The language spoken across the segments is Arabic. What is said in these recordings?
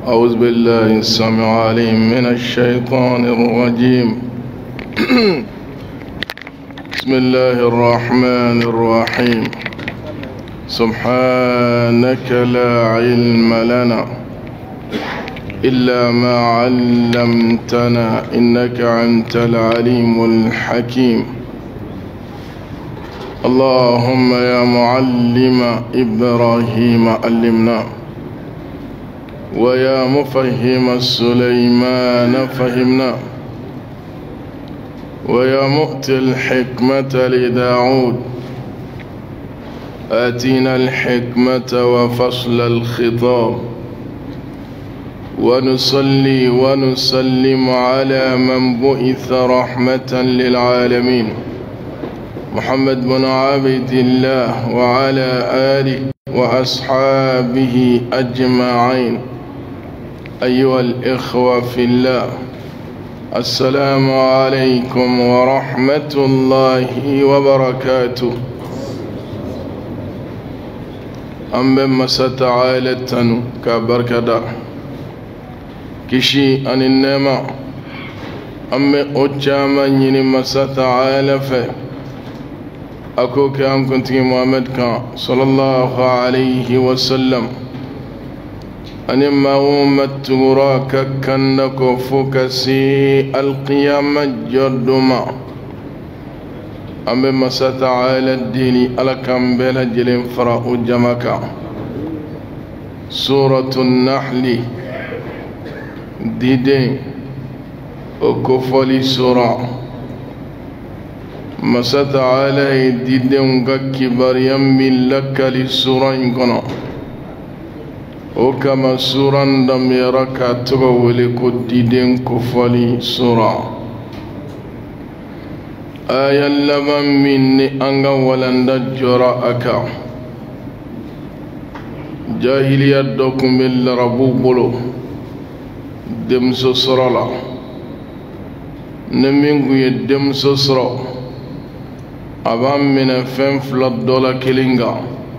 أعوذ بالله السميع العليم من الشيطان الرجيم. بسم الله الرحمن الرحيم. سبحانك لا علم لنا إلا ما علمتنا إنك أنت العليم الحكيم. اللهم يا معلم إبراهيم علمنا، ويا مفهم سليمان فهمنا، ويا مؤتي الحكمة لداود آتينا الحكمة وفصل الخطاب. ونصلي ونسلم على من بعث رحمة للعالمين محمد بن عبد الله وعلى آله وأصحابه أجمعين. أيها الإخوة في الله، السلام عليكم ورحمة الله وبركاته. أم ستعالى كبركة كشي أن النعمة أم أجاما ينما ستعالى أكو كام كنت محمد كان صلى الله عليه وسلم أن ما أمت وراك كنك فكسي القيامة جدما أم ستعالى الدين على كم بلا جل فرأ جمكا. سورة النحل ديدين وكفلي سورة مسات عليه ديدن كبر يمين لك للسورة إنكنا وكما سورة دم يرك تقولك ديدن كفالي سورة آية لمن مني أنغا ولن جراءك جاهلية دوكم بالربو بلو دمسو سرلا نمينغو يدمسو سرلا أبام من فن فلاد دولا كيلينغا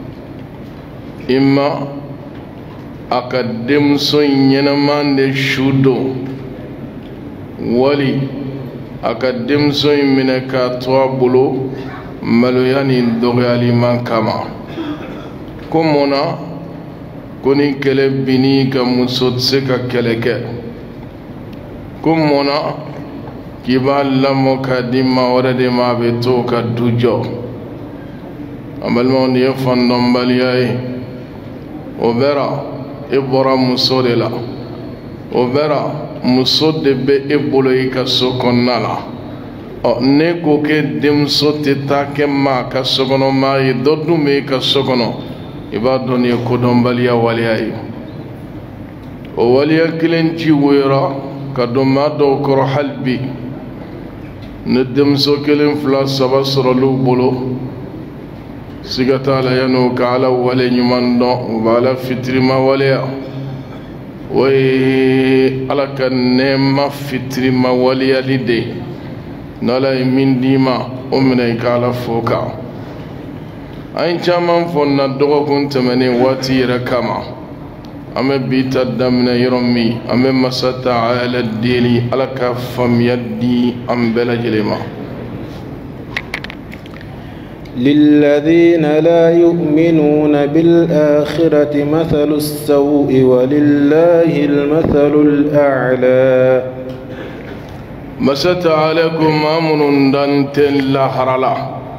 إما أكاديم سوين ينمان دي شودو ولي أكاديم سوين من كاتوا بلو ملوياني دوغيالي من كما كمونا كوني كلب بني كمسود سكا كلكه كمونا kibal lamo kadima wadade ma be to ka dujo amal mo ni fondom baliyai obera ibra musodela obera musode be ebolo ka sokonnala o ne ko ke dem sote ta ke ma ka sokono ma yi doddu me ka sokono ibadon ye ko dom baliya waliyai o waliya kilenci wera ka do ma do ko halbi ندم سوكلين فلا سبا سرلو بلو سيغتا لينو كالا ولي نمان دون وبالا فتري ما وليا وي على كنما فتري ما وليا لدي نالا من ديما أمني كالا فوكا أين جامان فونا دوغو كنت مني واتي ركاما أما بيتا دمنا يرمي أما مساتا على الديلي على كفم يدي أم بلا جلما. للذين لا يؤمنون بالآخرة مثل السوء ولله المثل الأعلى. مساتا عليكم أمن دانت اللهرلا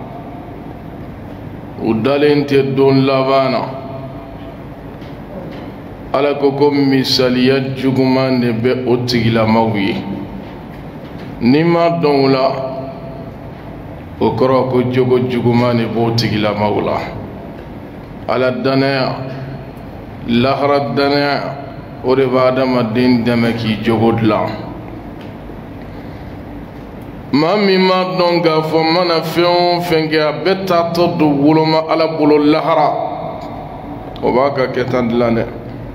ودالين تدون لابانا ala koko misaliya juguman de be o tigilamaw ye ni ma dɔn la o kɔrɔ ko jogo juguman de b'o tigilamaw la. ala danaya lahara danaya o de b'a adamaden dɛmɛ k'i jogo dilan. maa min ma dɔn k'a fɔ mana fɛn o fɛn kɛ a bɛ taatɔ don woloma ala bolo lahara o b'a ka kɛta dilan dɛ.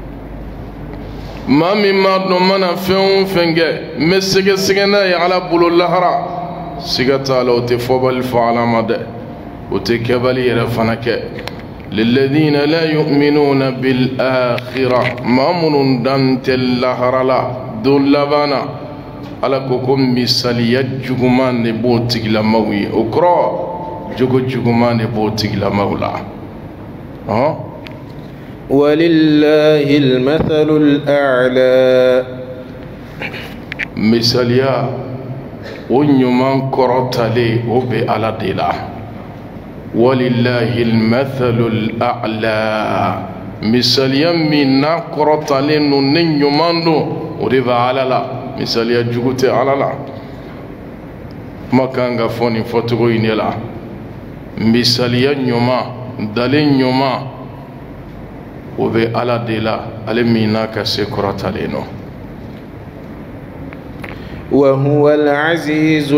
maa min ma dɔn mana fɛn o fɛn kɛ n bɛ sɛgɛsɛgɛ n'a ye ala bolo lahara siga t'a la o tɛ fɔbali fɔ ala ma dɛ o tɛ kɛbali yɛrɛ fana kɛ. للذين لا يؤمنون بالآخرة مامون دانت اللهرلا دول لبانا على كوكم مثالية جغمان نبوتك لموي أكرا جغمان نبوتك لمولا ولله المثل الأعلى مثالية ونيمان كرتالي وبي على ديلا ولله المثل الأعلى مثالية من كرتالي نيمان دو وديبا على لا مثالية جغوتي على لا ما كان غفوني فتغوين لا مثالية نيما دالين نيما وبي على ديلا علمينا كسكرتالينو وهو العزيز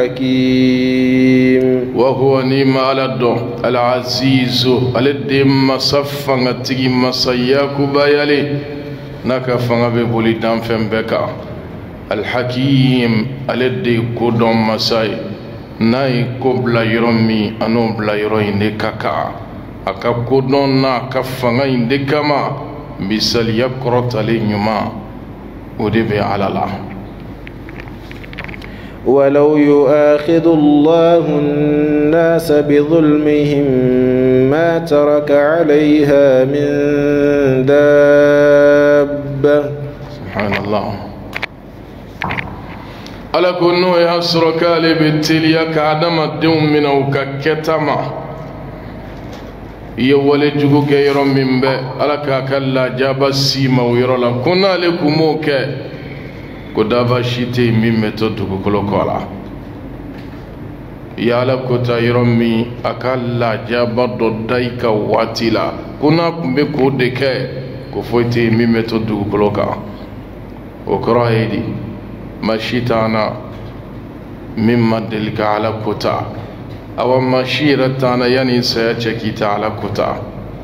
الحكيم وهو نيم على الدو العزيز الذي مصفى تيجي مسياك بايالي نكفى ببولي دام فمبكا الحكيم الذي قدم مساي ناي كوبلا يرمي انو بلا يروي كاكا اكا قدم نا كفى دكما مثال يكرت لنيما ودبي على الله ولو يؤاخذ الله الناس بظلمهم ما ترك عليها من دابة سبحان الله ألا كنو يسرك لبتليا كعدم الدوم من وككتما يولي جوكو كيرو من بي ألا كاكلا جاب السيما ويرولا كنا لكموك كدافا شيتي ميمتو دوكولو كولا يالا كوتا يرومي اكالا جابا دايكا واتيلا كنا كومبي كوديكي كوفوتي ميمتو دوكولو كا وكراهيدي ماشيتانا مما دلك على كوتا او ماشيرتانا يعني سيتشكيتا على كوتا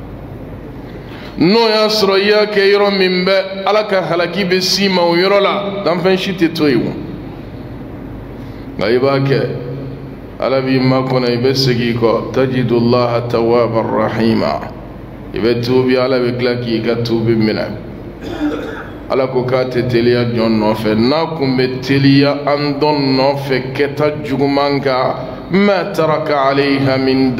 no ya sɔrɔ i y'a kɛ yɔrɔ min bɛ ala ka halaki bɛ s'i ma o yɔrɔ la danfɛn si tɛ to yen nka i b'a kɛ ala b'i makɔnɔ i bɛ segin i kɔ tajidullaha tawwaban rahima i bɛ tuubi ala bɛ tila k'i ka tuubi minɛ ala ko k'a tɛ teliya jɔn nɔfɛ n'a kun bɛ teliya an dɔn nɔfɛ kɛta juguman kan ما ترك عليها من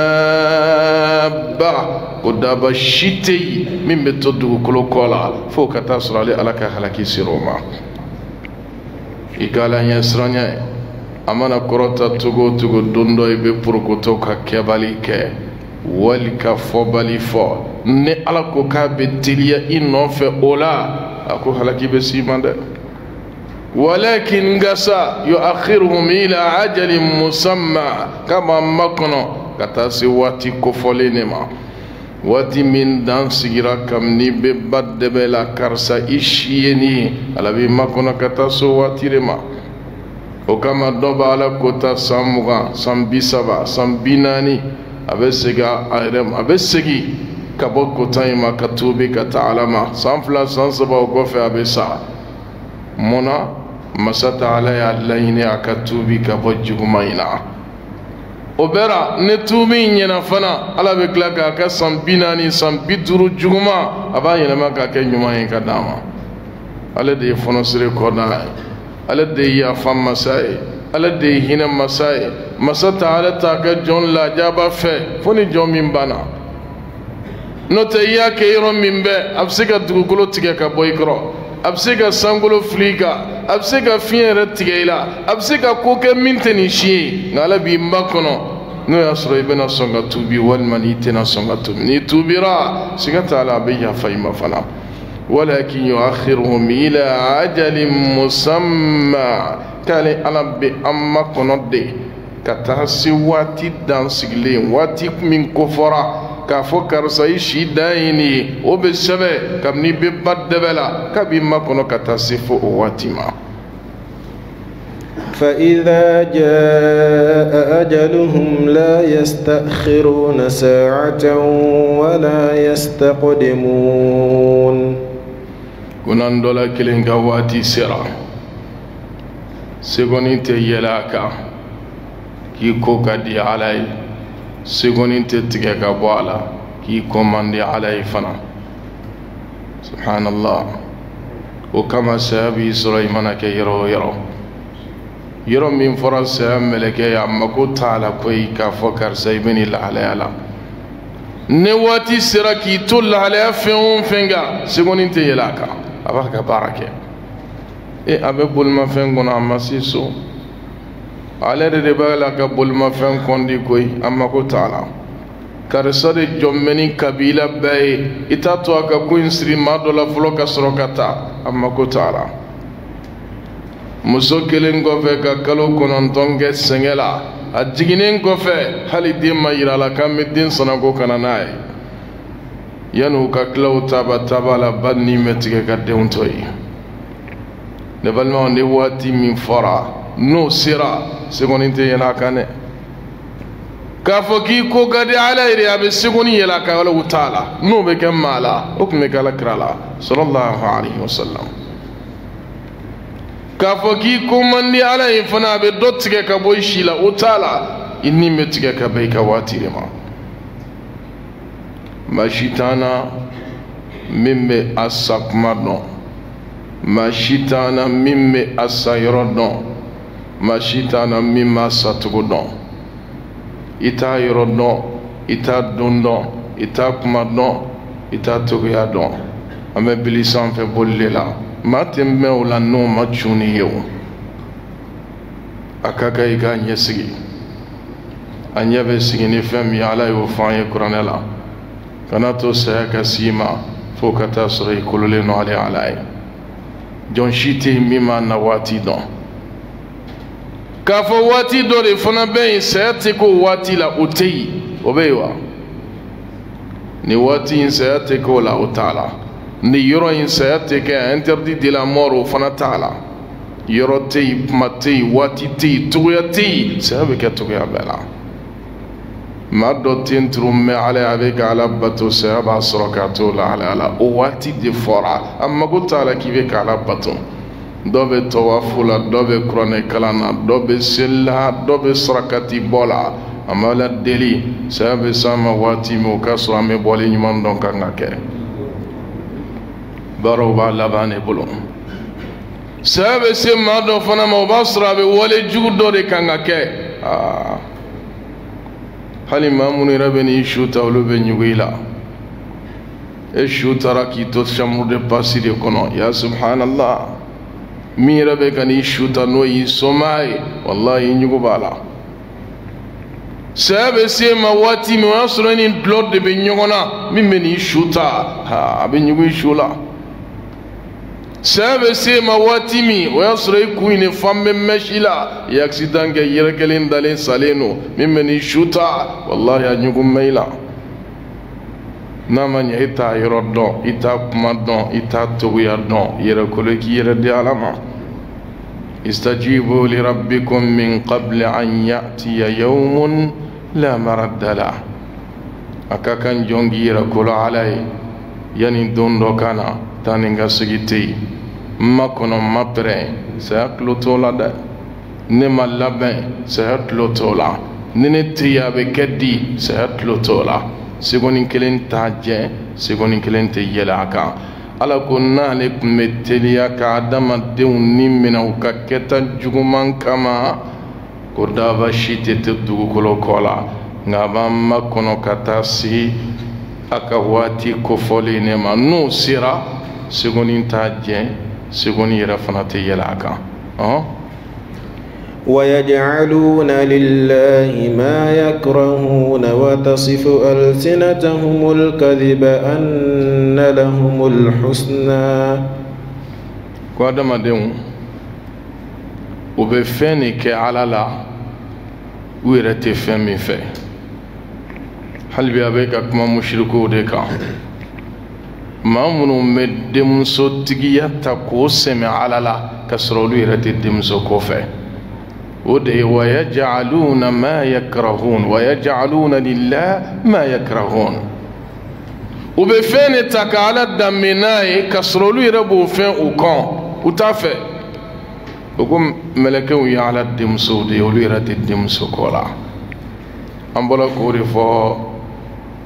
دابة ودابة شتي من بتدو كلو كولا فوق تاسر علي على كهلكي سيروما إقالا يسرانيا أمانا كروتا تغو دوندو يبي پروكوتو كبالي كي والكا فوبالي فو ني على كوكا بتليا إنو في أولا أكو هلكي بسيمان ده ولكن غسا يؤخرهم الى عجل مسمى كما مكنو كتاسي واتي كفولينما واتي من دان سيرا كم ني ببد بلا كارسا اشيني على بي مكنو كتاسو واتي رما وكما دوبا على كوتا سامغا سامبي سبا سامبيناني ابسغا ايرم ابسغي كبو كوتا ما كتوبي كتعلما سامفلا سانسبا وكوفي ابسا منا مسات علي الليني أكتوبي كبوجه ماينا وبرا نتوبي ينفنا على بكلاك أكسام بيناني سام بيدرو جوما أبا ينما كأكين يومين كداما على دي فنسري كودا على دي يافام مساي على دي هنا مساي مسات على تاك جون لا جابا في فني جون من بنا نتيا كيرو من بي أبسيك دغولو تيجا كبويكرو أبسيك سانغولو فليكا أبسيك فين رتيجيلا أبسيك كوكا مينتني شيء نالا بيمبكونو نو يسرو يبنا سونغا توبي والمانيتنا سونغا توبي ني توبيرا سيغتا على بيا فايما فنا ولكن يؤخرهم إلى عجل مسمى كالي أنا بأما كنودي كتاسي واتي دانسيغلين واتي من كفرة كافو كارساي شيدايني وبسبب كمني ببد بلا كبيما كنو كتاسي فو واتيما فإذا جاء أجلهم لا يستأخرون ساعة ولا يستقدمون كنان دولا كلين كواتي سرا سيغونين تيلاكا كي كوكا دي علي سيغونين تتيكا بوالا كي كوماندي عليه فنا سبحان الله وكما سابي سليمان كي يرو من فرس ملكي أما كنت على كوي كفكر سيبني الله على نواتي سركي تول على فيهم فينغا سيقول انت يلاكا أباك باركة إيه أبي بولما فينغونا أما سيسو على ربا لك بولما فين كوندي كوي أما كنت على كارسر جمني كبيلة باي إتاتوا كوين سري ما دولا فلوكا سروكاتا أما كنت على muso kelen kɔfɛ ka kalo 9 kɛ sɛngɛ la a jiginen kɔfɛ hali den ma yira la k'an bɛ den sɔnnako kana n'a ye yan'u ka tila o taaba la ba ni bɛ tigɛ ka denw to yen ne balimaw ni waati min fɔra n'o sera segoni tɛ yɛlɛ a kan dɛ k'a fɔ k'i ko ka di ala ye a bɛ segoni yɛlɛ a kan wala u t'a la n'o bɛ kɛ maa la o tun bɛ kɛ alakira la sallallahu alaihi wasallam k'a fɔ k'i ko man di ala ye fana a bɛ dɔ tigɛ ka bɔ i si la o t'a la i ni bɛ tigɛ ka bɛn i ka waati de ma maa si t'an na min bɛ a sa kuma dɔn maa si t'an na min bɛ a sa yɔrɔ dɔn maa si t'an na min b'a sa cogo dɔn i t'a yɔrɔ dɔn i t'a don dɔn i t'a kuma dɔn i t'a togoya dɔn an bɛ bili sanfɛ boli de la maa tɛ mɛn o la n'o ma cunni ye o a ka kan i k'a ɲɛsigi a ɲɛ bɛ sigi ni fɛn min ye ala y'o fɔ an ye kuranɛ la kana to saya ka s'i ma fo ka taa sɔrɔ i kololen don ale ala ye jɔn si tɛ yen min m'a na waati dɔn k'a fɔ waati dɔ de fana bɛ yen saya tɛ k'o waati la o tɛ yen o bɛ yen wa ni waati in saya tɛ k'o la o t'a la ni yɔrɔ in saya tɛ kɛ interdit de la mort o fana t'a la yɔrɔ tɛ yen kuma tɛ yen waati tɛ yen cogoya tɛ yen saya bɛ kɛ cogoya bɛɛ la maa dɔ tɛ n turu mɛ ala a bɛ ka ala bato saya b'a sɔrɔ k'a to la ala o waati de fɔra a mago t'a la k'i bɛ ka ala bato dɔ bɛ tawafu la dɔ bɛ kuranɛ kalan na dɔ bɛ seli la dɔ bɛ sarakati bɔ la a ma la deli saya bɛ s'a ma waati min o ka sɔrɔ an bɛ bɔli ɲuman dɔn kan ka kɛ baaraw b'a laban de bolo saya bɛ se maa dɔ fana ma o b'a sɔrɔ a bɛ wale jugu dɔ de kan ka kɛ hali maa minnu yɛrɛ bɛ n'i su ta olu bɛ ɲugu i la e su taara k'i to chambre de passe de kɔnɔ ya subhanallah min yɛrɛ bɛ ka n'i su ta n'o y'i sɔmaa ye wallahi ɲugu b'a la saya bɛ se ma waati min o y'a sɔrɔ ni dulɔ de bɛ ɲɔgɔn na min bɛ n'i su ta a bɛ ɲugu i su la saya bɛ se ma waati min o y'a sɔrɔ i kun ni fan bɛ mɛsi la i ye accident kɛ yɛrɛ kelen dalen salen don min bɛ n'i su ta wallahi a ɲugu mɛ i la n'a ma ɲɛ i t'a yɔrɔ dɔn i t'a kuma dɔn i t'a togoya dɔn yɛrɛ kolo k'i yɛrɛ di ala ma istajibu li rabbikum min qabli an ya'tiya yawmun la maradda la a ka kan jɔn k'i yɛrɛ kolo ala ye yanni don dɔ ka na taa ni ka sigi tɛ yen n ma kɔnɔ n ma pɛrɛn saya tulo t'o la dɛ ne ma labɛn saya tulo t'o la ni ne tɛ yen a bɛ kɛ di saya tulo t'o la segoni kelen t'a jɛ segoni kelen tɛ yɛlɛ a kan ala ko n'ale tun bɛ teliya ka adamadenw ni minɛ u ka kɛta juguman kama ko daba si tɛ to dugukolo kɔ la nka a b'an makɔnɔ ka taa se a ka waati kofɔlen ne ma n'o sera segoni t'a jɛ segoni yɛrɛ fana tɛ yɛlɛ a kan ويجعلون لله ما يكرهون وتصف ألسنتهم الكذب أن لهم الحسنى قادم ديون وبفنك على لا ويرتفع من في هل بيابيك كما مشركو ديكا ما منو مدم صوتيا تكو سمع على لا كسرولو يرتدم سوكوفي ودي ويجعلون ما يكرهون ويجعلون لله ما يكرهون وبفين تكالا دمناي كسرولو يربو فين وكان وتافه وكم ملكو يعلى الدمسو دي ولو يرد الدمسو كولا أمبلا كوري فو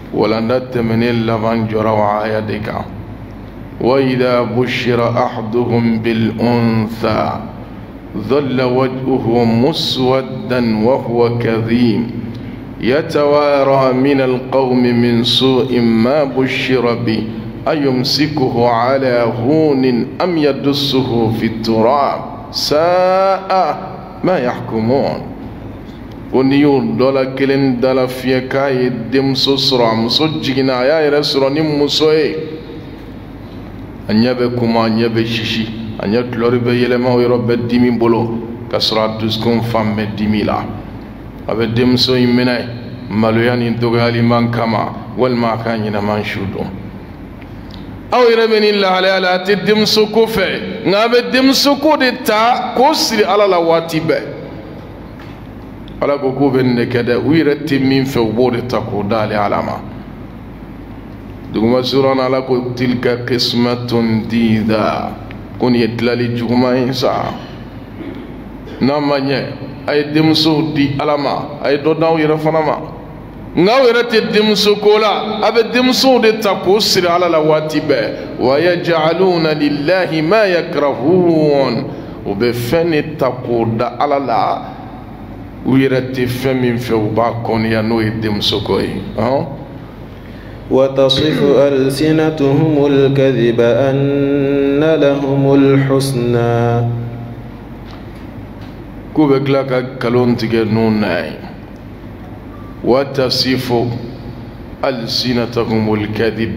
ولا نتمن اللبن جرى وعايدك وإذا بشر أحدهم بالأنثى ظل وجهه مسودا وهو كظيم يتوارى من القوم من سوء ما بشر به أيمسكه على هون أم يدسه في التراب ساء ما يحكمون ونيون دولا كلين دولا فيكاي دم سسرع مسجينا يا رسول نمسوي أن يبكما أن يبششي أن يطلر بيلما ويرب الدمي بلو كسرات تسكن فم الدمي لا أبدم سوي مناي ملوياني دوغالي من كما والما كان ينمان شودو أو يربني الله على لا تدم سكو في نابدم سكو دتا كسر على لواتيبه على كوكو بن كده ويرتب من في وبود تكو دالي علامة دوما سوران على تلك قسمة ديدا كون يتلالي جوما إنسا نامنye ay demso di alama ay do daw yera fanama ngaw yera te demso kola abe demso de tako sir ala la watibe wa yaj'aluna lillahi ma yakrahun wa be fani tako da ala la wira te fami fe ba kon ya no demso koy وتصف ألسنتهم الكذب أن لهم الحسنى كوبك لك كلون تجنون وتصف ألسنتهم الكذب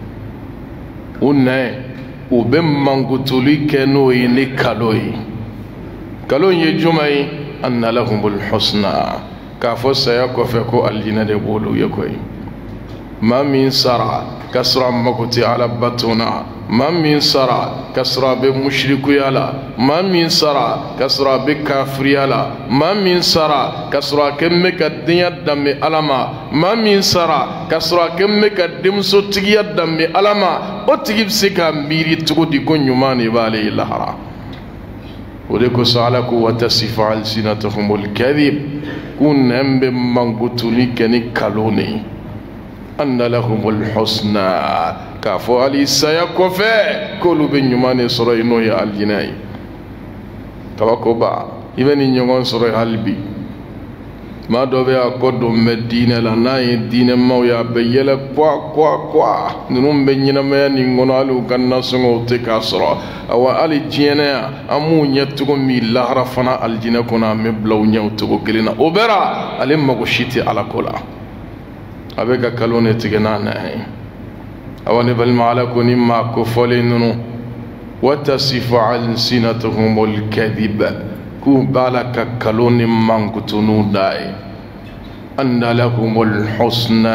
وناي وبمن قتلي كانوا ينكالوي كلون يجمعي أن لهم الحسنى كافو سيكوفكو الجنة بولو يكوي ما من سرع كسر مكوتي على بطونا ما من سرع كسر بمشرك يالا ما من سرع كسر بكافر يالا ما من سرع كسر كمك الدنيا دم ألما ما من سرع كسر كمك الدم سوتيا دم ألما أتجيب سكا ميري تقولي كن يماني بالي لهرا وديكو سالك وتصف ألسنتهم الكذب كن هم بمنقتلي كني كالوني أن لهم الحسنى كافو علي سيكوفي كل بن يمان سرينو يا الجناي كواكوبا يبني نيون سري البي ما دوبي أكودو مدينة لناي دين ما يا بيلا كوا نروم بيننا ما نيجونالو كنا سمو تكاسرا أو علي جينا أمو نيتكم ميلا رفنا الجنا كنا مبلو نيوتكو كلنا أوبرا علي ما كشيتي على كولا أبيك كلوني تجنانا أواني بالمعلكوني ما كفولينو وتصف ألسنتهم الكذب كو بالك كلوني مانكتونو داي أن لهم الحسنى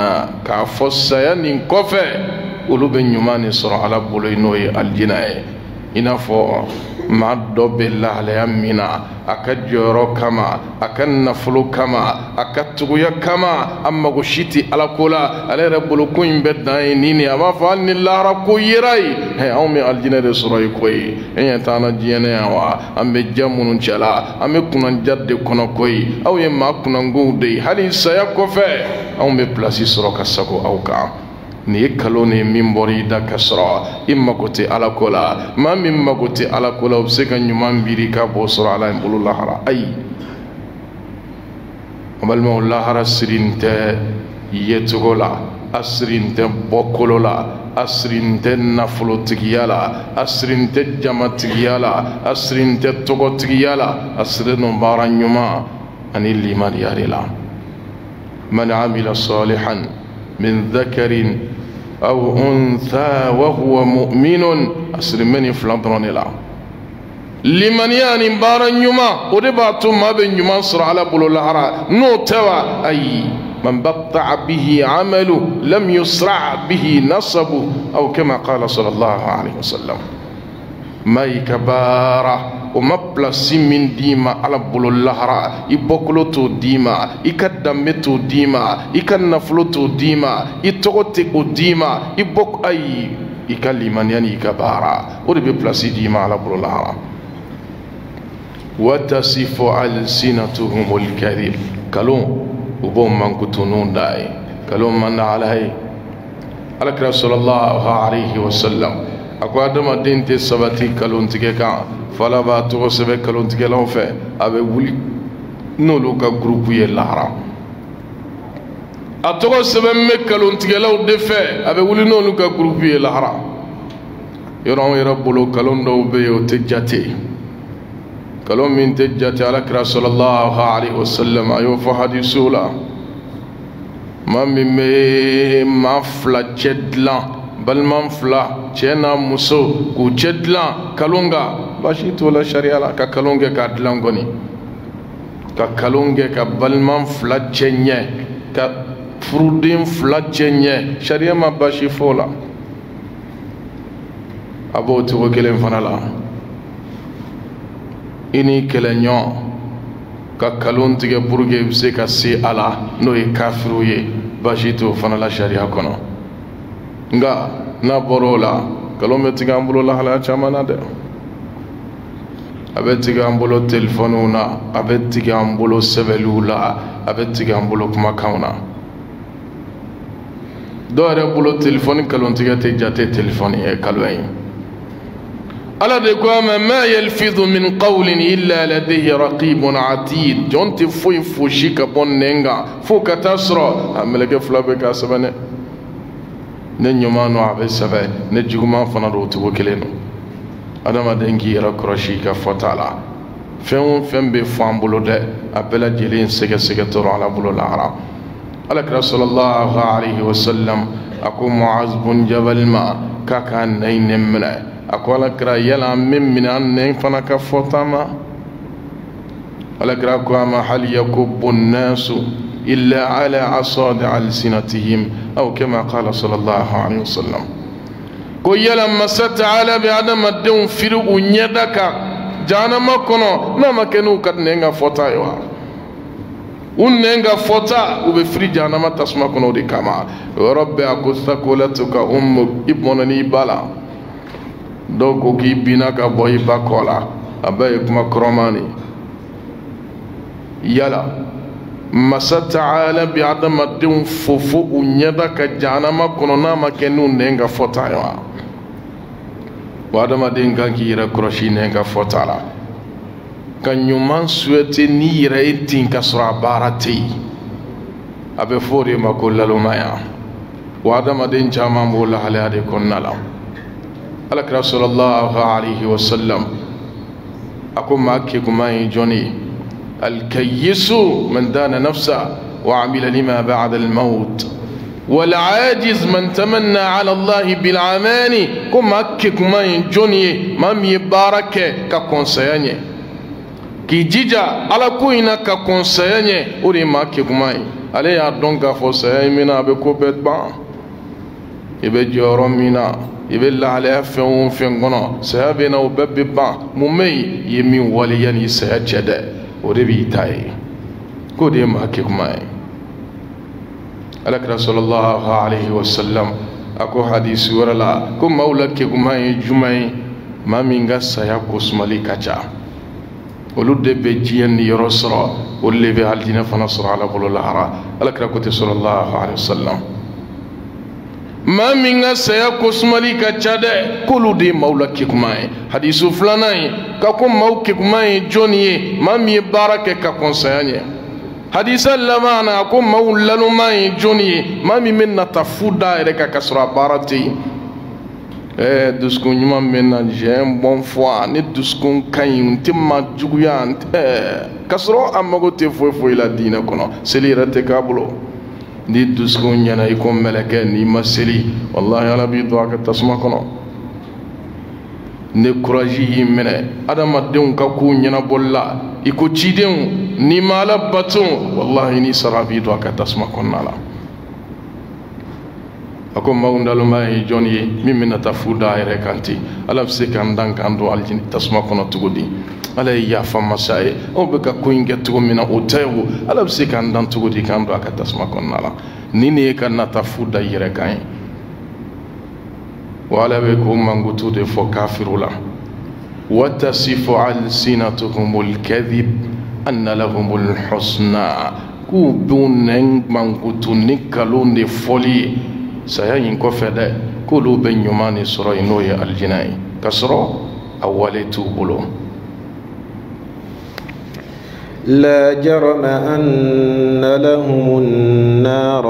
كافوسا ينكوفي ولوبن يماني سر على بولينوي الجناي إنافو ما دوب الله ليامنا أكجورو كما أكنفلو كما أكتغيا كما أما غشيتي على كولا على ربلو كوين بداي نيني أما فالني الله ربكو يراي هي أمي الجنة سراي كوي هي تانا جينا وا أمي جامون جلا أمي كنا جد كنا كوي أو يما كنا غودي هذه سيكوفي أمي بلاسي سراك سكو أو كام ni kaloni mimbori da kasra imma kote ala kola ma mimma kote ala kola obseka nyuman biri ka bosra ala imbulullah hara ay amal mawla hara sirinte yetugola asrinte bokolola asrinte naflo tigiyala asrinte jamatigiyala asrinte togotigiyala asrino baranyuma ani liman yarila man amila salihan من ذكر أو أنثى وهو مؤمن أسرمني فلانتروني لا لمن يعني بارا يما ودباتو ما بين يما صر على بلو العراء نو توا أي من بطع به عمله لم يسرع به نصبه أو كما قال صلى الله عليه وسلم ما يكبارا وما بلاسي من ديما على بلو اللهرا يبوكلو تو ديما يكدمي تو ديما يكنفلو تو ديما يتوتي او ديما يبوك اي يكلمان يعني يكبارا ودي بلاسي ديما على بلو اللهرا وتصف ألسنتهم الكذب كلون وبوم من كتنون داي kalon man alai alakra sallallahu alaihi wasallam akwa dama dinte sabati kalon tige kan fala ba to sebe kalon tige law fe abe wuli nolu ka groupe ye lahara atogo sebe me kalon tige law de fe abe wuli nolu ka groupe ye lahara yoron rabbul kalon do be yo tejate kalon min tejate alakra sallallahu alaihi wasallam ayo fa hadisula me mafla chedla balman fla chena muso ku chedla kalunga bashi to la sharia la ka kalunga ka dlangoni ka kalunga ka balman fla chenye ka frudim fla chenye sharia ma bashi fola abo to kelen fanala ini kelenyo ka kalon tige burge se ka se ala no e kafiru ye bashito fana la sharia kono nga na borola kalon me tiga ambulo la hala chamana de abe tiga ambulo telefonu na abe tiga ambulo sebelula abe tiga ambulo kuma kauna do re bulo telefoni kalon tiga te jate telefoni e kalwen ala de ko ma yalfidhu min qawlin illa ladayhi raqibun atid jonti foy fushika bonnenga fo katasra ameleke flabe ka sabane ne nyumano abe sabe ne juguma fana do to keleno adama dengi ra kroshi ka fatala fembe fambulo de abela jelin sege sege to ala bulo lara alakra sallallahu alaihi wasallam aku muaz bin jabal ma kaka naynemna akola kra yala min an nen fana ka fotama ala kra ko ma hal yakubbu an-nas illa ala asadi alsinatihim aw kama qala sallallahu alaihi wasallam ko yala masata ala bi adam adun firu unyadaka jana makono na makenu kat nenga fota yo unenga fota ube firi jana matasma kono de kama rabbi akusakulatuka ummuk ibnani bala doko ki bina ka boy bakola abaye kuma kromani yala masata ala bi adam adun fufu unyada ka janama kono na makenu nenga fota yo wadama denga ki ira kroshi nenga fota la kanyuman suete ni ira etin ka sura barati abe fori makollalo maya wadama den jama mola halade konnala alakra sallallahu alaihi wasallam akuma akiguma joni alkayyisu man dana nafsa wa amila lima ba'da almaut والعاجز من تمنى على الله بالعماني كما akiguma joni mami barake ka konsayanye ki jija ala kuina ka konsayanye uri makiguma ale ya donga fo sayimina be ko betba ibe joromina ibe la ala fɛn fɛn kɔnɔ saya bɛ na o bɛɛ bɛ ban mun bɛ yen i ye min waleya ni saya cɛ dɛ o de b'i ta ye k'o de ye maa kɛ kuma ye alakira sallallahu alaihi wasallam a ko hadisi wɛrɛ la ko maaw la kɛ kuma ye juma ye maa min ka saya kosumali ka ca olu de bɛ diɲɛ ni yɔrɔ sɔrɔ olu de bɛ alijinɛ fana sɔrɔ ala bolo lahara alakira ko ten sallallahu alaihi wasallam ma min ka saya kosumali ka ca dɛ k'olu de ye maaw la kekuma ye hadisu filanan ye ka ko maaw kekuma ye jɔnni ye maa min ye baara kɛ ka kɔn saya ɲɛ hadisa laban na a ko maaw laluma ye jɔnni ye maa min bɛ nata fu da yɛrɛ kan ka sɔrɔ a baara tɛ yen dusukun ɲuman bɛ na jɛn bɔn fɔ ne dusukun ka ɲi n tɛ ma juguya ka sɔrɔ a mago tɛ foyi foyi la diinɛ kɔnɔ seli yɛrɛ tɛ k'a bolo ni dusukun ɲɛna i ko mɛlɛkɛ n'i ma seli wallahi ala b'i don a ka tasuma kɔnɔ ni kuraji y'i minɛ adamadenw ka kow ɲɛnabɔli la i ko cidenw n'i ma ala bato wallahi ni sara b'i don a ka tasuma kɔnɔna la a ko maaw daloma ye jɔn ye min bɛna taa fu da a yɛrɛ kan ten ala bɛ se k'an dan k'an don alijinɛ tasuma kɔnɔ cogo di ala ye yafa masa ye anw bɛ ka ko in kɛ cogo min na o tɛ o ala bɛ se k'an dan cogo di k'an don a ka tasuma kɔnɔna la ni nin ye ka nata fu da i yɛrɛ kan ye wa ala bɛ k'o mankutu de fɔ kafiru la watasifu alsinatuhumul kadhib anna lahumul husna k'u b'u nɛn mankutu ni nkalon de fɔli ye saya in kɔfɛ dɛ k'olu bɛ ɲuman de sɔrɔ yen n'o ye alijinɛ ye k'a sɔrɔ a wale t'u bolo. لا جرم أن لهم النار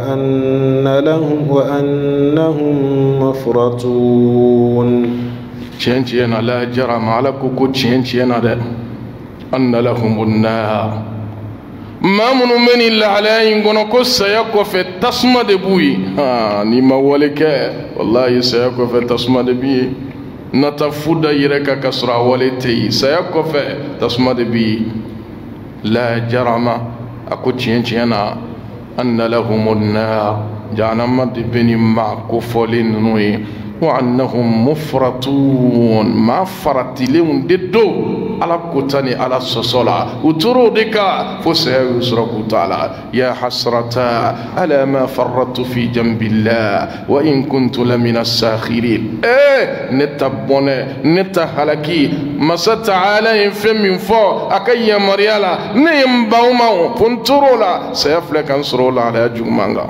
وأنهم مفرطون. تشينتينا لا جرم على كوكو تشينتينا ده أن لهم النار ما من إلا على إنغنا كوس سيكو في تسمى دبوي نيما ولك والله سيكو في تسمى دبي نتفود يركا كسرى ولتي سيكو في تسمى دبي. لا جرم أكو تشينتينا أن لهم النار جانما دبني مع كفولين نوي وأنهم مفرطون ما فرط لهم ددو على كتاني على الصلاة وترو دكا فسه يسرق تعالى يا حسرة على ما فرطت في جنب الله وإن كنت لمن الساخرين. نتبوني نتهلكي مسا تعالى فمن فو أكي مريالا نيم باوما فنترولا سيفلك انصرولا على جمانغا.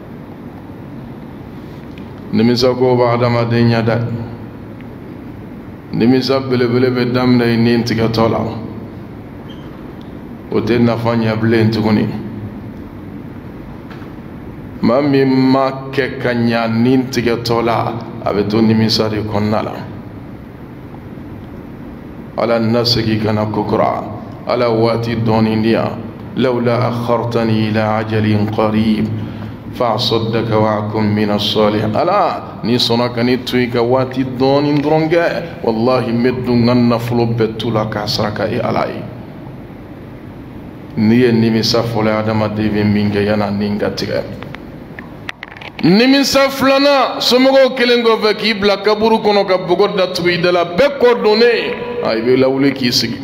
nimisa ko ba adama den nyada nimisa belebele be damna ni tiga tola o te nafanya blen tuguni mami makke kanya ni tiga tola abeto nimisa de konnala ala nasiki kana kukra ala wati doniya لولا أخرتني إلى عجل قريب فأصدق وأكن من الصالحين. ألا نيسونا كني تويكا واتي دون درونجا والله مدون النفلو بتولا كاسركا إي ألاي نيه نمسا فولا آدم ديفين مينجا يانا نينجا تيغا نمسا فلانا سمغو كيلنغو فكي بلا كبورو كونو كبوغو داتوي دلا بكو دوني أي بلا ولي كيسي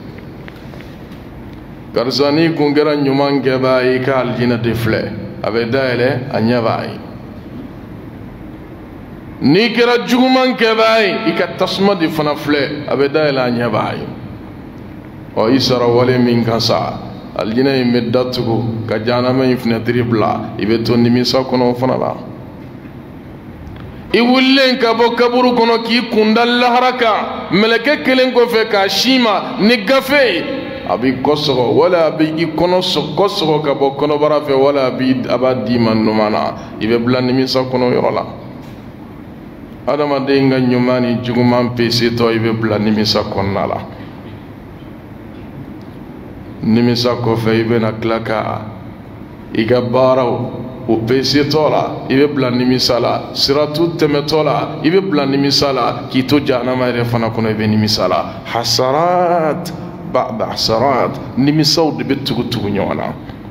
كارزاني كونغرا نيومان كباي كالجينا ديفلي abe daele anya bai ni kira juguman ke bai ika tasma di fana fle abe daele anya bai o isara wale min kansa aljina imeddatugo ka janama ifna tribla ibe to ni misa kono fana la iwullen ka bo kaburu kono ki kundal haraka meleke kelen ko fe ka shima ni gafe abi kosoro wala abi ikono kosoro ka bo kono barafe wala abi abadi man numana ibe blani misa kono yorola adama de nga nyumani juguman pese to ibe blani misa konnala nimisa ko fe ibe na klaka iga baraw o pese tola ibe blani misala siratu temetola ibe blani misala kito janama re fana kono ibe ni misala hasarat بعد حسرات نمسود بتغتو نيونا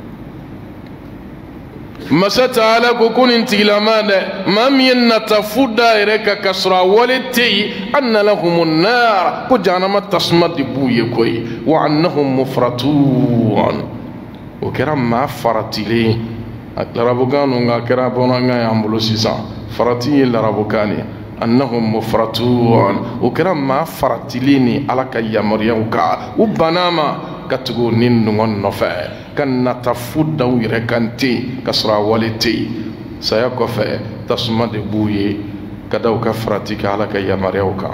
مسات على كون انت لماذا ما من تفودا يرك كسرا ولتي ان لهم النار كجانا ما تصمد بوي كوي وانهم مفرطون وكرم ما فرط لي ربغانو غا كرابونا غا يامبلو سيسا فرطي لربغاني أنهم مفرطون وكرم ما فرطليني على كي مريوكا وبناما كتغو نين نفع كان نتفود ويركنتي كسرا ولتي سيكوفي تصمد بوي كدو كفرتك على كي مريوكا.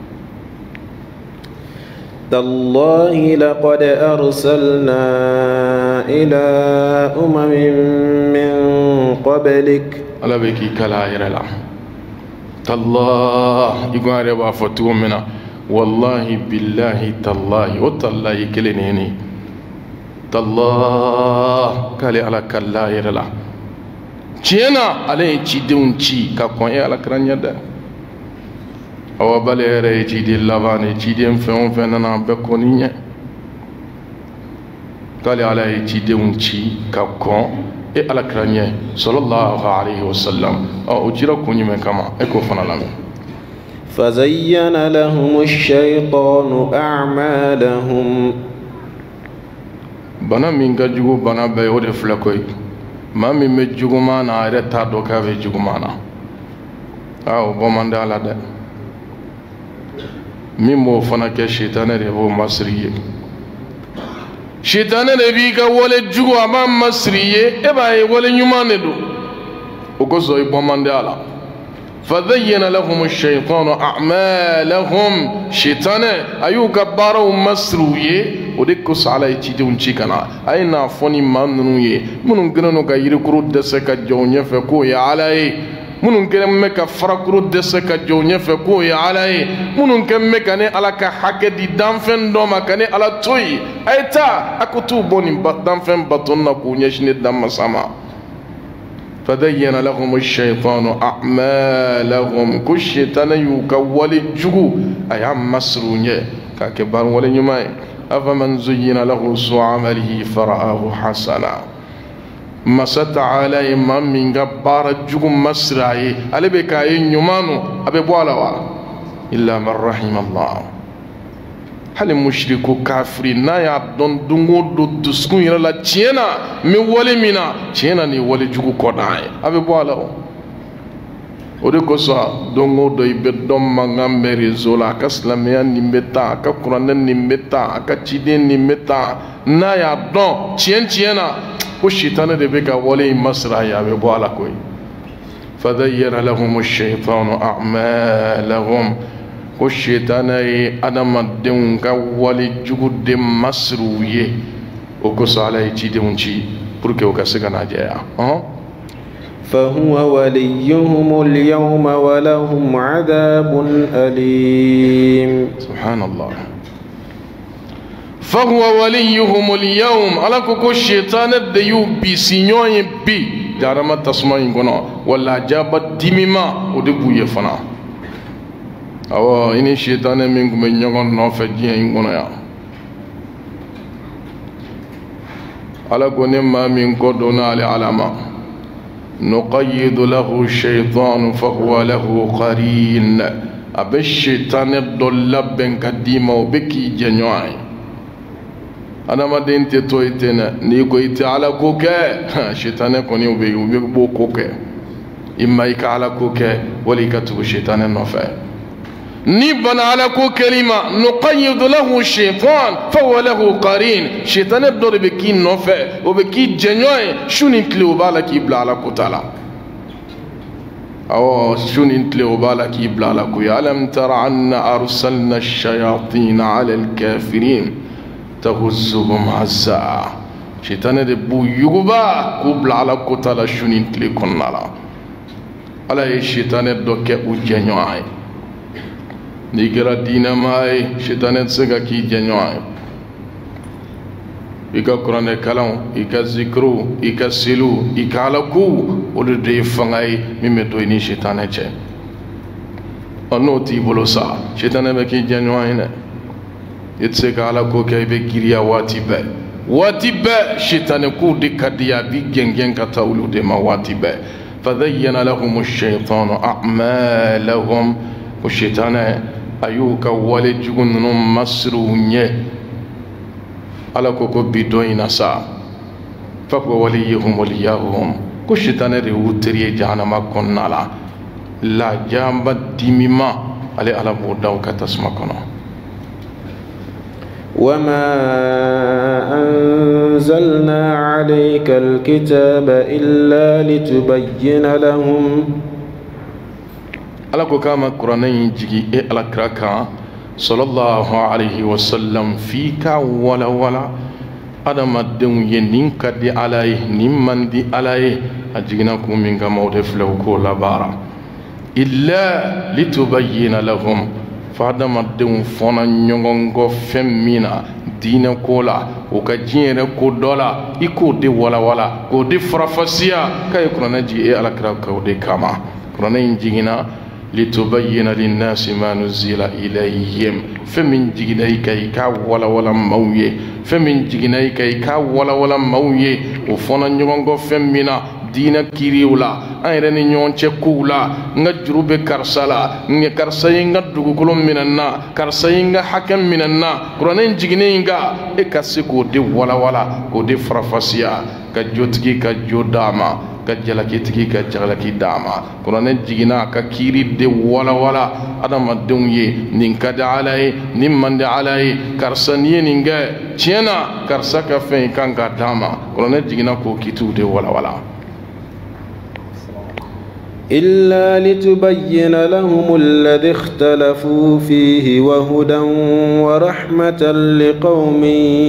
تالله لقد أرسلنا إلى من قبلك على بكي كلاهر لا تالله يقول يا فتو منا والله بالله تالله وتالله كلنيني تالله قال على كلاهر لا تينا عليه تشيدون تشي كاكون على كرانيا ده أو باليرة تشيدي لافاني تشيدي فيون فيننا بكونية قال عليه تشيدون تشي كاكون e alakranye sallallahu alayhi wa sallam o jira kunyi men kama e ko fana lamu fazayyana lahum ash-shaytanu a'malahum bana min ga jugo bana be o de flakoy ma mi me jugo mana are ta do ka be jugo mana aw bo manda ala de mi mo fana ke shaytan re bo masriye شيطان نبيك ولا جوا ما مصريه اباي ولا يماندو وكسو يبوماندي على فزين لهم الشيطان اعمالهم شيطان ايو كبارو مصرويه وديكوس على يتيدون شيكنا اينا فوني ماننويه منون غنونو كايري كرو دسكا جونيه فكو يا علي منون كلمه كفركرو دسكا جونيه فكو يا علي منون كلمه كاني على كحق دي دانفن دوما كاني على توي ايتا اكوتو بوني دانفن باتونا كونيشني دام سما فزين لهم الشيطان اعمالهم كشيطان يكول جوجو ايام مسرونيه كاكبار ولا يماي أفمن زين له سوء عمله فرآه حسنا مسات على إمام من جبار جوجم مسرعي على بكاين يمانو أبي بوالوا إلا من رحم الله هل مشركو كافرين نايا دون دونغو دو دسكون يلا تينا مي ولي مينا تينا ني ولي جوجو كوداي أبي بوالوا ode kosa dongo do ibe dom mangamberi zola kaslamiya nimbeta ka qur'an nimbeta ka chide nimbeta na ya don tiena ko shitana de beka wale masra ya be boala koy fadayyana lahum ash-shaytanu a'malahum ko shitana adama den ka wale jugude masruye o ko sala chide unchi pour que o kasega na jaya فهو وليهم اليوم ولهم عذاب أليم سبحان الله فهو وليهم اليوم على كوكو الشيطان الديو بسينيوين بي جارما تسمعين كنا ولا جابت ديمما ودبو يفنا أو إني الشيطان منكم من يغن نوفجين كنا يا على كوني ما منكم دون على علامة نقيد له الشيطان فهو له قرين أبي الشيطان الدولاب بن كديما وبكي جنوعي أنا ما دينت تويتنا نيكو يتي على كوكا الشيطان كوني وبيبو كوكا إما يك على كوكا ولي كتب الشيطان النفع نبنا على كو كلمة نقيد له الشيطان فهو له قرين شيطان يبدو بكي نوفع وبكي جنوي شو نتلو بالك يبلا على كتالا أو شو نتلو بالك يبلا على كو ألم تر أن أرسلنا الشياطين على الكافرين تغزهم عزا شيطان يبو يغبا كوبلا على كتالا شو نتلو كنالا على الشيطان يبدو كأو جنوي نيجرا دينا ماي شيطان تسغا كي جنوي إيكا قرآن كلام إيكا ذكرو إيكا سلو إيكا لكو ودي فنغاي ميمدويني شيطان جه أنو تي بلوسا شيطان بكي جنوي نه يتسغا لكو كي بكيريا واتي با شيطان كو دي كديا بي جنجن كتاولو دي ما واتي با فزين لهم الشيطان أعمالهم والشيطان أيوكا ولد جون مسرونيه على كوكو بدوين سا فهو وليهم وليهم كشيطان ريوتري جهنم كنا لا جنب ديمما على بوداو كتسمع كنا وما أنزلنا عليك الكتاب إلا لتبين لهم ala ko kama qur'anin jigi e ala kraka sallallahu alaihi wasallam fika wala adama den yenin kadi alai nimandi alai ajigina ko min ga mawde flaw ko labara illa litubayyana lahum fadama den fona nyongongo femmina dina kola o ka jiere ko dola iko de wala ko de frafasiya kay qur'anin jigi e ala kraka o de kama qur'anin jigina لتبين للناس ما نزل إليهم فمن جنيك يكا ولا مويه فمن جنيك يكا ولا مويه وفنا نيونغو فمنا دينا كيريولا أيرني نيون تشكولا نجرب كرسلا نكرسين ندوغو كلهم مننا كرسين حكم مننا قرانين جنينغا إكاسيكو دي ولا كو دي فرفاسيا كجوتكي كجوداما ka jalakitigi ka jagalaki dama kuranɛ jigina ka kiiri de wala wala adamadenw ye nin ka di ala ye nin man di ala ye karisa ni ye nin kɛ tiɲɛna karisa ka fɛn kan ka dama kuranɛ jigina k'o kitiw de wala wala إلا لتبين لهم الذي اختلفوا فيه وهدى ورحمة لقوم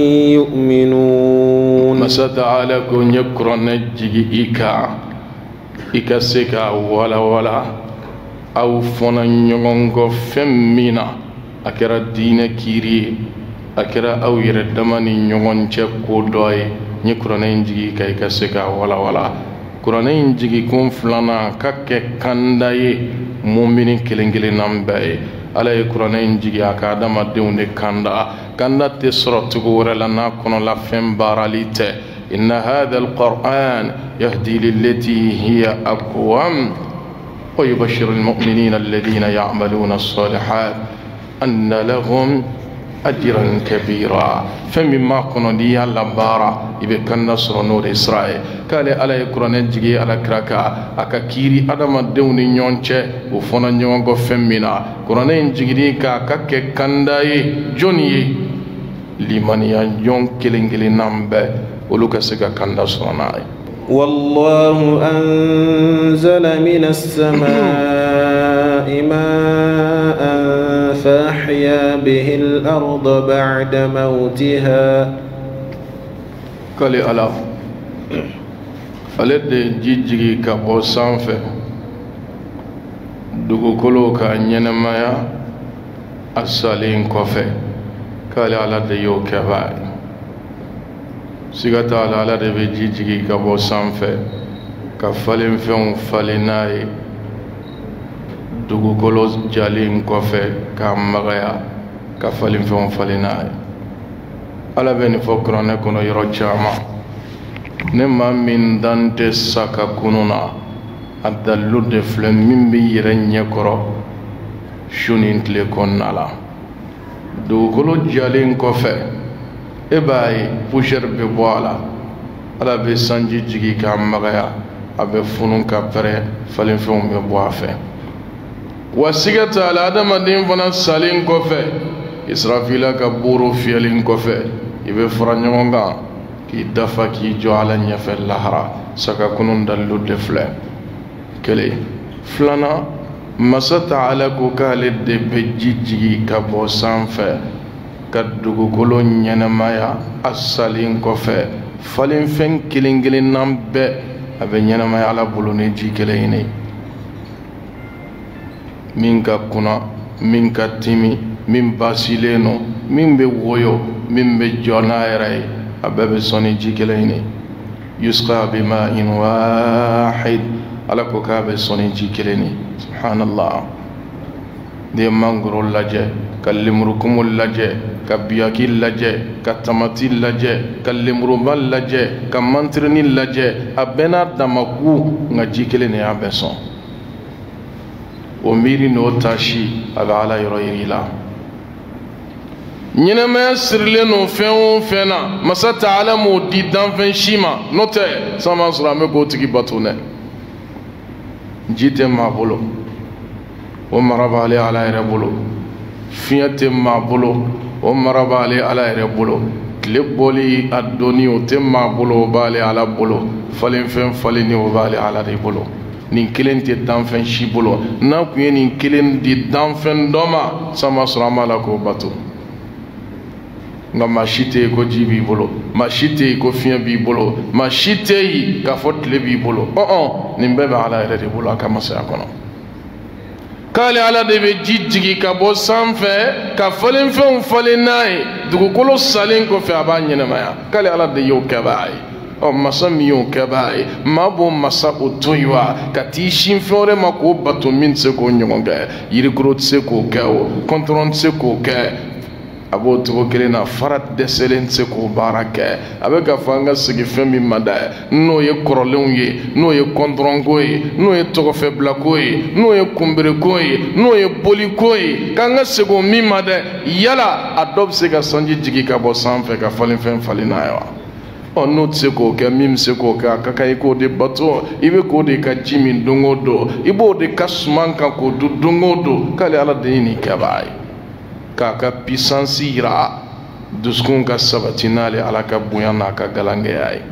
يؤمنون مسا تعالى كن يكرن جيجي إكا سكا ولا أو فنن يغنغو فمينا أكرا دين كيري أكرا أو يردماني يغن چكو دوي يكرن جيجي إكا سكا ولا kuranɛ jigi kun filana ka kɛ kanda ye mumini kelen kelennan bɛɛ ye ala ye kuranɛ jigi a ka adamadenw de kanda tɛ sɔrɔ cogo wɛrɛ la n'a kɔnɔla fɛn baarali tɛ inna hadha alquran yahdi lillati hiya aqwam wa yubashshiru almu'minina alladhina ya'maluna as-salihat anna lahum أجرا كبيرا فمما كنا دي على بارا يبقى كنا سرنور إسرائيل قال على القرآن جي على كراكا أكاكيري أدم الدون نيونچه وفنا نيونغو فمنا قرآن جي كاكا كنداي جوني لمن ينجون كلنجلي نمبه ولوكا سكا كندا سرناي والله أنزل من السماء ماء فأحيا به الأرض بعد موتها قال الله ألد جيجي كابو سانفه دوغو كولو كا نينمايا السالين كوفي قال الله ديو كباي sigata ala de be jijigi ka bɔ sanfɛ ka falen fɛnw falen n'a ye dugukolo jalen kɔfɛ k'a magaya ka falen fɛnw falen n'a ye ala bɛ nin fɔ kuranɛ kɔnɔ yɔrɔ caman ne maa min dan tɛ sa ka kunu na a dalilu de filɛ min bɛ yɛrɛ ɲɛkɔrɔ su ni tile kɔnɔna la dugukolo jalen kɔfɛ e b'a ye poussière bɛ bɔ a la ala bɛ sanji jigi k'a magaya a bɛ funu ka pɛrɛ falenfɛnw bɛ bɔ a fɛ wa siga t'a la adamaden fana salen kɔfɛ israfila ka boro fiyɛlen kɔfɛ i bɛ fara ɲɔgɔn kan k'i dafa k'i jɔ ala ɲɛfɛ lahara sagakunu dalilu de filɛ kelen filanan masa ta'ala ko k'ale de bɛ ji jigi ka bɔ sanfɛ ka dugukolo ɲɛnamaya a salen kɔfɛ falenfɛn kelen kelennan bɛɛ a bɛ ɲɛnamaya ala bolo ni ji kelen in ye min ka kuna min ka timi min basilen no min bɛ woyo min bɛ jɔ n'a yɛrɛ ye a bɛɛ bɛ sɔn ni ji kelen in ye yusqa bima'in wahid ala ko k'a bɛ sɔn ni ji kelen ye subhanallah n'i ye mangoro lajɛ ka lemurukumu lajɛ ka biyaki lajɛ ka tamati lajɛ ka lemuruba lajɛ ka mantirini lajɛ a bɛɛ n'a damaku nka ji kelen de y'a bɛɛ sɔn o miiri n'o taasi a bɛ ala yɔrɔ yiri la ɲɛnɛmaya sirilen no fɛn o fɛn na masa ta'ala m'o di danfɛn si ma n'o tɛ san b'a sɔrɔ an bɛ k'o tigi bato dɛ ji tɛ maa bolo o mara b'ale ala yɛrɛ bolo fiɲɛ tɛ maa bolo o mara b'ale ala yɛrɛ bolo tile bɔli a donni o tɛ maa bolo o b'ale ala bolo falenfɛn falenni o b'ale ala de bolo nin kelen tɛ danfɛn si bolo n'a tun ye nin kelen di danfɛn dɔ ma san b'a sɔrɔ an b'a la k'o bato nka maa si tɛ yen ko ji b'i bolo maa si tɛ yen ko fiɲɛ b'i bolo maa si tɛ yen k'a fɔ tile b'i bolo nin bɛɛ bɛ ala yɛrɛ de bolo a ka masaya kɔnɔ k'ale ala de bɛ ji jigi ka bɔ sanfɛ ka falenfɛnw falen n'a ye dugukolo salen kɔfɛ a b'a ɲɛnamaya k'ale ala de y'o kɛbaa ye masa min y'o kɛbaa ye maa b'o masa o to yen wa ka t'i sin fɛn wɛrɛ ma k'o bato min tɛ se k'o ɲɔgɔn kɛ yirikoro tɛ se k'o kɛ o kɔntɔrɔn tɛ se k'o kɛ a b'o cogo kelen na fara dɛsɛlen tɛ se k'o baara kɛ a bɛ ka fɔ an ka segin fɛn min ma dɛ n'o ye kɔrɔlenw ye n'o ye kɔntɔrɔnko ye n'o ye tɔgɔfɛbilako ye n'o ye kunbereko ye n'o ye boliko ye k'an ka segin o min ma dɛ yala a dɔ bɛ se ka sanji jigi ka bɔ sanfɛ ka falenfɛn falen n'a ye wa n'o tɛ se k'o kɛ min bɛ se k'o kɛ a ka kan i k'o de bato i bɛ k'o de ka ji min don o don i b'o de ka suman kan k'o dun don o don k'ale ala de ye nin kɛbaa ye k'a ka puissance yira dusukun ka sabati n'ale ala ka bonya n'a ka galangɛya ye.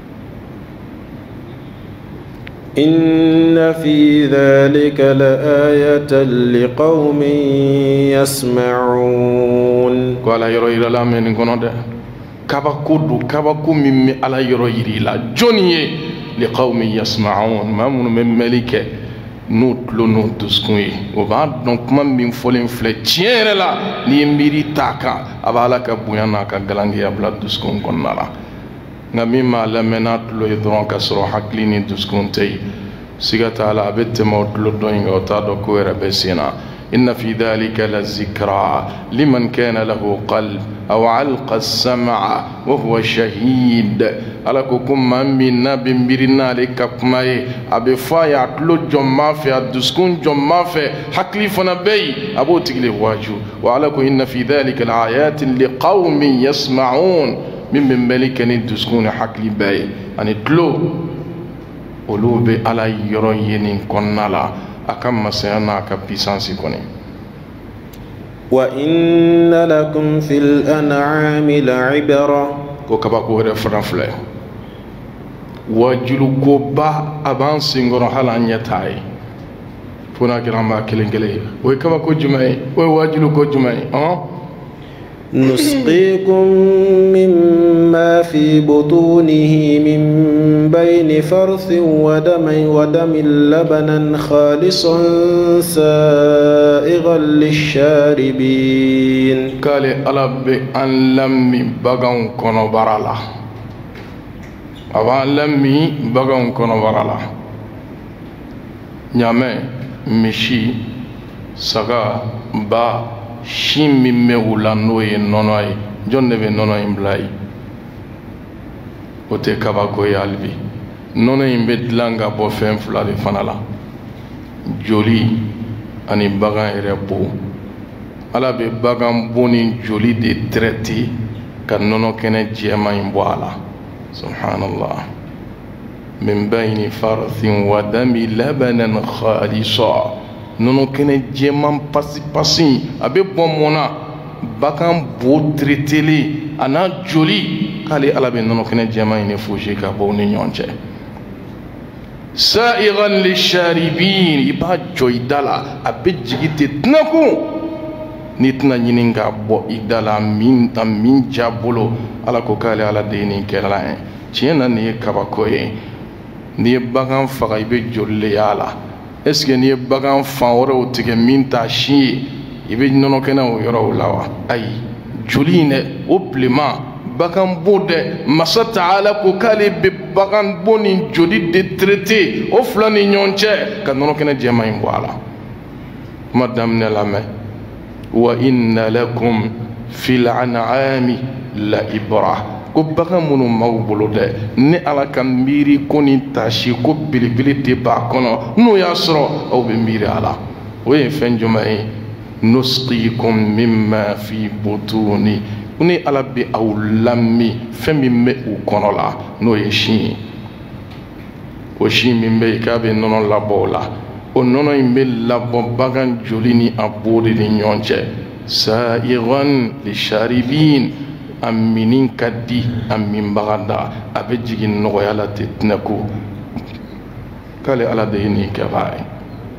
إن في ذلك لآية لقوم يسمعون. قال يرى لا من كنوده kabako min bɛ ala yɔrɔ yiri la jɔnni ye liqawmi yasma'un maa minnu bɛ mɛli kɛ n'u tulo n'u dusukun ye o b'a dɔn kuma min fɔlen filɛ tiɲɛ yɛrɛ la n'i ye miiri t'a kan a b'a ala ka bonya n'a ka galangɛya bila dusukun kɔnɔna la nka min m'a lamɛn n'a tulo ye dɔrɔn ka sɔrɔ hakili ni dusukun tɛ yen siga t'a la a bɛ tɛmɛ o tulo dɔ in kan o t'a dɔn ko yɛrɛ bɛ sen na. إن في ذلك لذكرى لمن كان له قلب أو علق السمع وهو شهيد على كم من نبي بيرنا لك كماي أبي فايا كل جمع في الدسكون جمع في حكلي فنبي أبو تقلي واجو وعلى إن في ذلك الآيات لقوم يسمعون من ملك الدسكون حكلي باي أن تلو ولو على يروين كنلا أكم مسيانا كبيسانسي كوني. وإن لكم في الأنعام لعبرة. كو كباكو رفران فلي واجلو كوبا أبان سينغورو حالان يتاي فونا كرام باكلين كلي وي كباكو جمعي وي واجلو كو جمعي نسقيكم مما في بطونه من بين فرث ودم لبنا خالصا سائغا للشاربين. قال ألب أن لمي بغن كونو برالا أبان لمي بغن كونو برالا نعمة مشي سغا با shin min bɛ wula n'o ye nɔnɔ ye jɔn de bɛ nɔnɔ in bila ye o tɛ kabako ye hali bi nɔnɔ in bɛ dilan ka bɔ fɛn fila de fana la joli ani bagan yɛrɛ bo ala bɛ bagan bo ni joli de traité ka nɔnɔ kɛnɛ jɛman in bɔ a la subhanallah min bayni farthin wa dami labanan khalisa nono kene jɛman pasi a bɛ bɔ mun na bagan bo traiteli a n'a joli k'ale ala bɛ nɔnɔ kɛnɛ jɛman in de fosi ka bɔ u ni ɲɔgɔn cɛ sa'igan lisharibin i b'a jɔ i da la a bɛ jigin ten tɛnɛkun n'i tɛna ɲini k'a bɔ i da la a min ja bolo ala ko k'ale ala de ye nin kɛra ye tiɲɛ na nin ye kabako ye n'i ye bagan faga i bɛ joli le y'a la est-ce que n'i ye bagan fan wɛrɛw tigɛ min t'a sin ye i bɛ nɔnɔ kɛnɛ o yɔrɔw la wa ayi joli in dɛ o bilenman bagan bo dɛ masa taala ko k'ale bɛ bagan bo ni joli de traité o fila ni ɲɔgɔn cɛ ka nɔnɔ kɛnɛ jɛman in bɔ a la kuma daminɛ lamɛn wa inna lakum fil an'ami la ibra ko bagan minnu m'aw bolo dɛ ni ala ka miiri ko ni taasi ko belebele de b'a kɔnɔ n'o y'a sɔrɔ aw bɛ miiri a la o ye fɛn jumɛn ye nusqikum mimma fi butuni ni ala bɛ aw lami fɛn min bɛ u kɔnɔ la n'o ye sin ye o sin min bɛ yen k'a bɛ nɔnɔ labɔ o la o nɔnɔ in bɛ labɔ bagan joli ni a bo de ni ɲɔgɔn cɛ sa'igan lisharibin a minin ka di a minbaga da a bɛ jigin nɔgɔya la ten tɛnɛko k'ale ala de ye nin kɛbaa ye.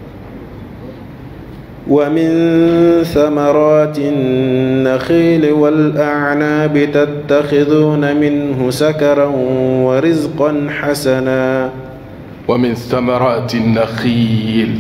ومن ثمرات النخيل والأعناب تتخذون منه سكرا ورزقا حسنا. ومن ثمرات النخيل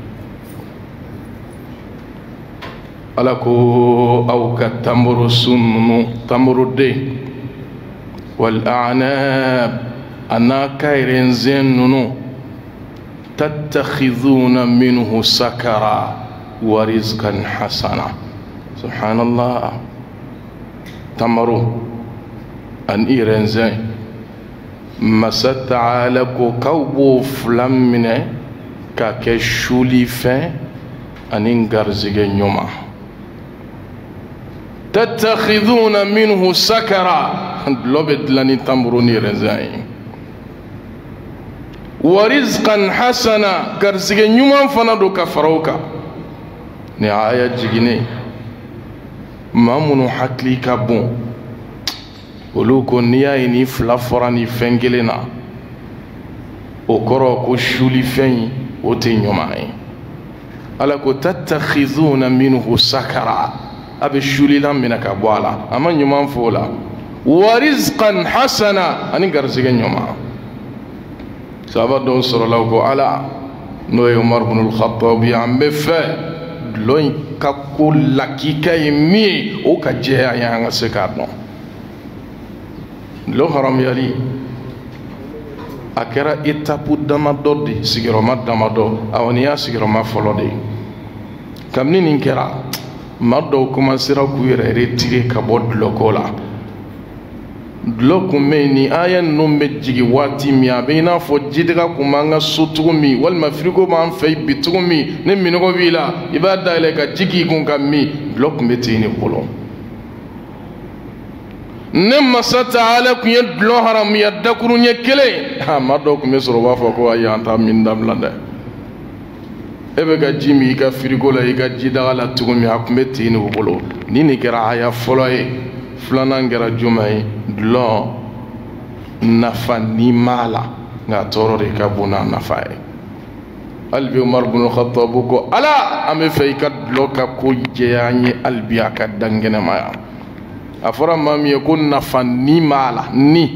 alako aw ka tamuru sunnu tamuru de wal a'nab ana kayren zennunu tattakhiduna minhu sakara wa rizqan hasana subhanallah tamaru an iren zen masa ta'ala ko kawbo flamine ka ke shuli fin anin garzige nyoma تتخذون منه سكرا لوبد لاني تمروني رزاي ورزقا حسنا كرسيغ نيومان فنادو كفروكا ني آية جيجيني مامونو حكلي كابون ولوكو نيايني فلافراني فنجلنا okoro ko shuli fen wote nyomai ala ko tattakhizuna minhu sakara abe shuli lam minaka bwala ama nyoma fola wa rizqan hasana ani garziga nyoma sabado sallallahu ko ala no Umar ibn al-Khattab ambe fe loin kakko lakika yimi o ka je ayanga sekadno lo haram yali akera etapu damado de sigiroma damado awaniya sigiroma folo de kamni nin kera maddo commencera ku yere retire ka bod lokola lokume ni ayan no mejigi wati mi abina fo jidga kumanga sutumi wal mafrigo man fay bitumi ne minogo wila ibada ile ka jigi kun kammi lokume tini bolo nemma sataala ku yedlo haram yadakuru nyekele ha mado ku mesoro wafo ko ayanta min damlande ebe ga jimi ka frigo la ga jidala tugumi akumeti ni bolo nini kera aya foloye flana ngera jumai dlo nafa ni mala nga toro de ka buna nafae albi Umar ibn Khattab ko ala ame fay ka dlo ka ko jeyani albi aka dangene maya afara mam yakun nafani mala ni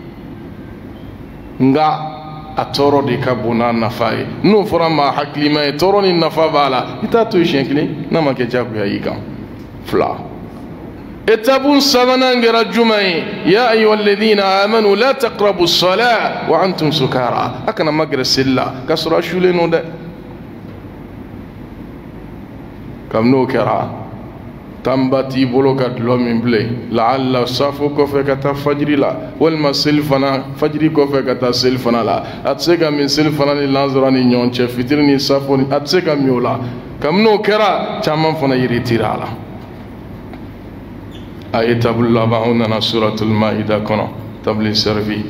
nga atoro de kabuna nafai no fara ma haklima e toro ni nafa bala itatu shenkli nama ke jabu ya yika fla etabun sabana ngara jumai ya ayyuhalladhina amanu la taqrabu as-salah wa antum sukara akana magra silla kasra shule no de kam no kera tambati boloka dlomin ble la'alla safu ko fe kata fajri la wal masil fana fajri ko fe kata sil fana la atsega min sil fana ni lazrani nyon che fitirni safu ni atsega miola kamno kera chamam fana yiritira la ayatul labauna suratul maida kono tabli servi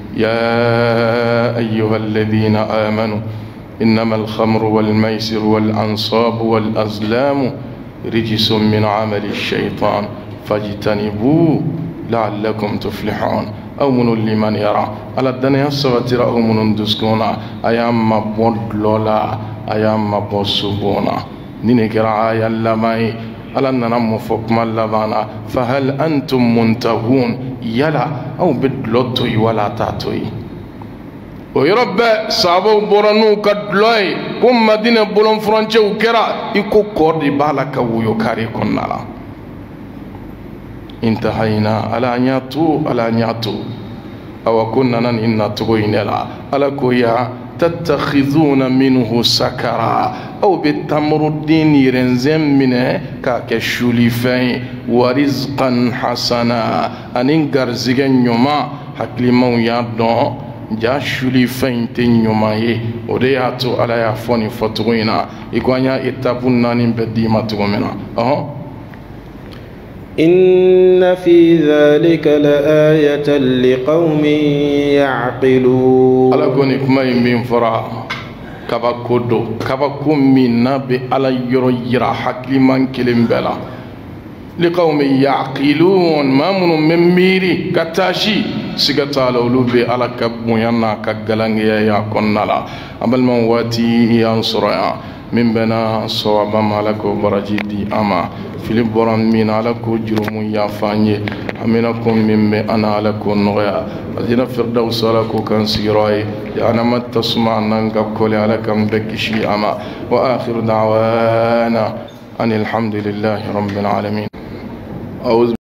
ya ayyuhalladhina amanu innamal khamru wal maisir wal ansab wal azlam رجس من عمل الشيطان فاجتنبوه لعلكم تفلحون أو من لمن يرى على الدنيا سواتر أو من دسكونا أيام مبود لولا أيام مبود سبونا نينكرا آيا لماي على ننم فكما اللبانا فهل أنتم منتهون يلا أو بدلوتوي ولا تاتوي ويرب سابو برانو كدلوي كم مدينة بولون فرانشي وكرا يكو كوردي بالك ويوكاري كنالا انتهينا على نياتو أو كنا نن تغوين لا على كويا تتخذون منه سكرا أو بالتمر الدين يرنزم منه كاكشولي فين ورزقا حسنا أنينغر زيغن يوما حكلي مو يادون jashuli fente nyumaye odeyato ala ya foni fotuina ikwanya etapun nani beddi matugomena إن في ذلك لآية لقوم يعقلون. على كونك ما يمين فرا كباكودو كباكوم من نبي على يرى حكي من كلم بلا لقوم يعقلون ما من ميري كتاشي سيغتا لولوبي على كبويانا كغلانغيا يا كونالا امبل من واتي ينصرا من بنا صوابا مالكو برجيدي اما فيليب بران مين علىكو جرم يا فاني امينكم من انا علىكو نويا ادينا فردوس علىكو كان سيراي انا ما تسمع نانغا كولي علىكم بكشي اما واخر دعوانا ان الحمد لله رب العالمين.